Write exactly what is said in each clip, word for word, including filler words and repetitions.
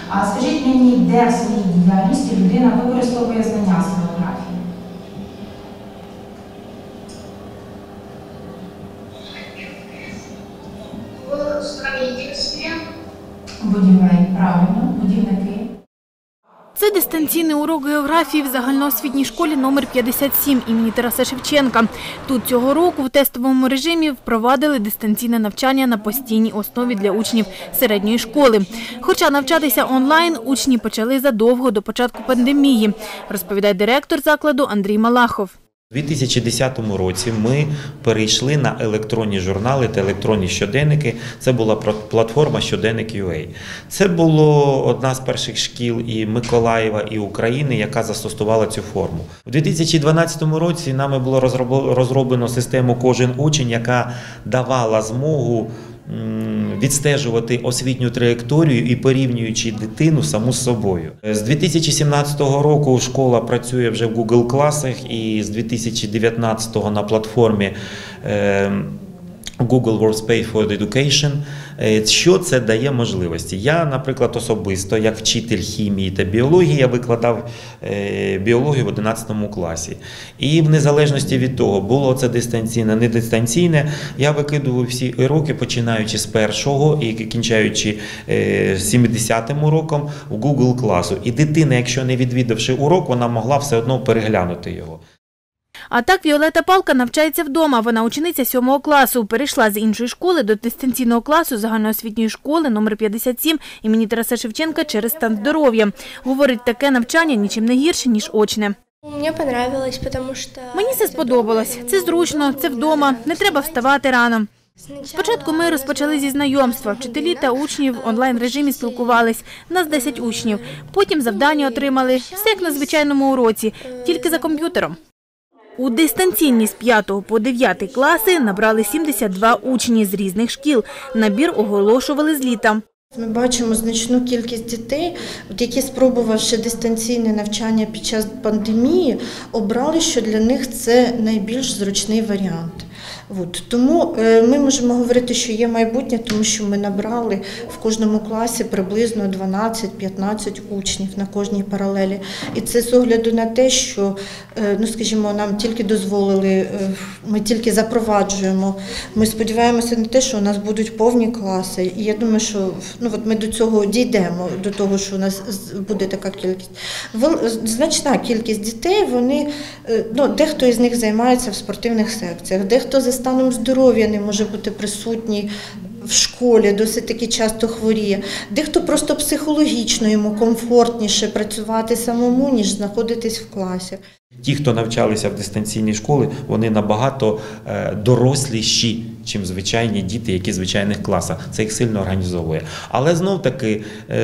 А скажіть мені, де в своїй діяльності людина використовує знання з географії? В строительстві. Будівель, правильно, будівники. Це дистанційний урок географії в загальноосвітній школі номер п'ятдесят сім імені Тараса Шевченка. Тут цього року в тестовому режимі впровадили дистанційне навчання на постійній основі для учнів середньої школи. Хоча навчатися онлайн учні почали задовго до початку пандемії, розповідає директор закладу Андрій Малахов. У дві тисячі десятому році ми перейшли на електронні журнали та електронні щоденники. Це була платформа «Щоденник точка ю а». Це була одна з перших шкіл і Миколаєва, і України, яка застосувала цю форму. У дві тисячі дванадцятому році нами було розроблено систему «Кожен учень», яка давала змогу відстежувати освітню траєкторію і порівнюючи дитину саму з собою. З дві тисячі сімнадцятого року школа працює вже в Google класах і з дві тисячі дев'ятнадцятого на платформі Google Workspace for Education. Що це дає можливості? Я, наприклад, особисто, як вчитель хімії та біології, я викладав біологію в одинадцятому класі. І в незалежності від того, було це дистанційне, не дистанційне, я викидував всі уроки, починаючи з першого і кінчаючи сімдесятим уроком в Google класу. І дитина, якщо не відвідавши урок, вона могла все одно переглянути його. А так Віолета Палка навчається вдома. Вона учениця сьомого класу. Перейшла з іншої школи до дистанційного класу загальноосвітньої школи номер п'ятдесят сім імені Тараса Шевченка через стан здоров'я. Говорить, таке навчання нічим не гірше, ніж очне. Мені понравилось, тому що... Мені це сподобалось. Це зручно, це вдома, не треба вставати рано. Спочатку ми розпочали зі знайомства. Вчителі та учні в онлайн-режимі спілкувались. Нас десять учнів. Потім завдання отримали. Все як на звичайному уроці, тільки за комп'ютером. У дистанційні з п'ятого по дев'ятий класи набрали сімдесят два учні з різних шкіл. Набір оголошували з літа. Ми бачимо значну кількість дітей, які, спробувавши дистанційне навчання під час пандемії, обрали, що для них це найбільш зручний варіант. От. Тому ми можемо говорити, що є майбутнє, тому що ми набрали в кожному класі приблизно дванадцять-п'ятнадцять учнів на кожній паралелі. І це з огляду на те, що, ну, скажімо, нам тільки дозволили, ми тільки запроваджуємо. Ми сподіваємося на те, що у нас будуть повні класи. І я думаю, що ну, от ми до цього дійдемо, до того, що у нас буде така кількість. Значна кількість дітей, вони, ну, дехто із них займається в спортивних секціях, дехто за станом здоров'я не може бути присутній в школі, досить таки часто хворіє. Дехто просто психологічно йому комфортніше працювати самому, ніж знаходитись в класі. Ті, хто навчалися в дистанційній школі, вони набагато доросліші, чим звичайні діти, які в звичайних класах. Це їх сильно організовує. Але знов-таки,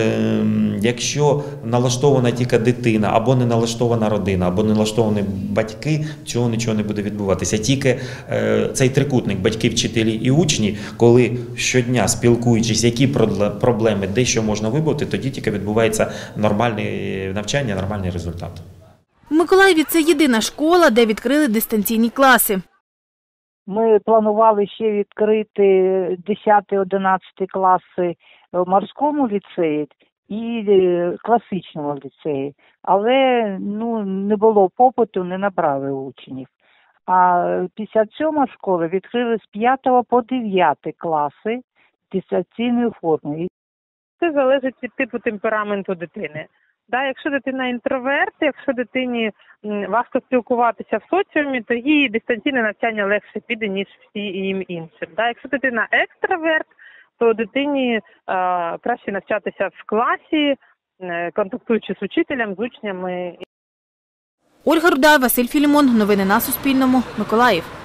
якщо налаштована тільки дитина, або не налаштована родина, або не налаштовані батьки, цього нічого не буде відбуватися. Тільки цей трикутник батьки, вчителі і учні, коли щодня спілкуючись, які проблеми, де що можна вибути, тоді тільки відбувається нормальне навчання, нормальний результат. В Миколаєві це єдина школа, де відкрили дистанційні класи. Ми планували ще відкрити десятий-одинадцятий класи в морському ліцеї і класичному ліцеї, але ну, не було попиту, не набрали учнів. А п'ятдесят сьома школа відкрили з п'ятого по дев'ятий класи дистанційної форми. Це залежить від типу темпераменту дитини. Да, якщо дитина інтроверт, якщо дитині важко спілкуватися в соціумі, то їй дистанційне навчання легше піде, ніж всім іншим. Да, якщо дитина екстраверт, то дитині е, краще навчатися в класі, е, контактуючи з учителем, з учнями. Ольга Руда, Василь Філімон. Новини на Суспільному. Миколаїв.